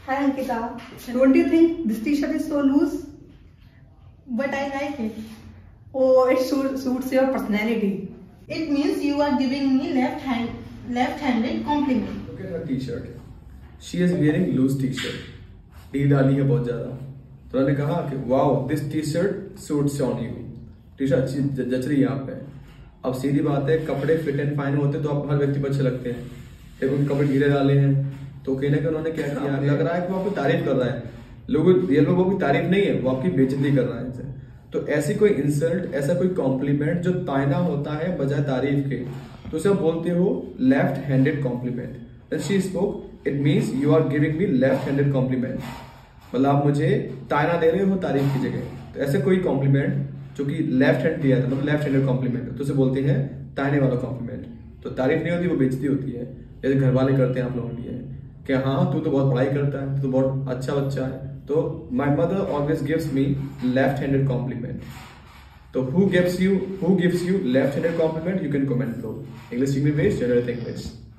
Hi Ankita, don't you think this t-shirt is so loose? But I like it. Oh, it suits your personality. It means you are giving me left-handed compliment. Look at her t-shirt. She is wearing loose t-shirt. T डाली है बहुत ज्यादा. तो उन्होंने कहा कि wow, this t-shirt suits on you. T shirt अच्छी जच रही है आप पे. अब सीधी बात है, कपड़े फिट एंड फाइन होते तो आप हर व्यक्ति को अच्छे लगते हैं. एक उनके कपड़े ढीले डाले हैं तो कहने के उन्होंने क्या किया, लग रहा है कि वो आपकी तारीफ कर रहा है. लोग रियल में वो भी तारीफ नहीं है, वो आपकी बेइज्जती कर रहा है. तो ऐसी कोई इंसल्ट, ऐसा कोई कॉम्प्लीमेंट जो तायना होता है बजाय तारीफ के, तो उसे आप बोलते हो left handed compliment. When she spoke, it means you are giving me left-handed compliment. मतलब आप मुझे तायना दे रहे हो तारीफ की जगह. तो ऐसे कोई कॉम्प्लीमेंट जो कि लेफ्ट हैंड दिया था, मतलब लेफ्ट हैंडेड कॉम्प्लीमेंट, तो उसे बोलते हैं तायने वाला कॉम्प्लीमेंट. तो तारीफ नहीं होती, वो बेइज्जती होती है. जैसे घर वाले करते हैं आप लोगों के लिए कि हाँ तू तो बहुत पढ़ाई करता है, तू तो बहुत अच्छा बच्चा है. तो my mother always gives me left handed compliment. तो who gives you left-handed compliment? You can comment below. English, English, general English.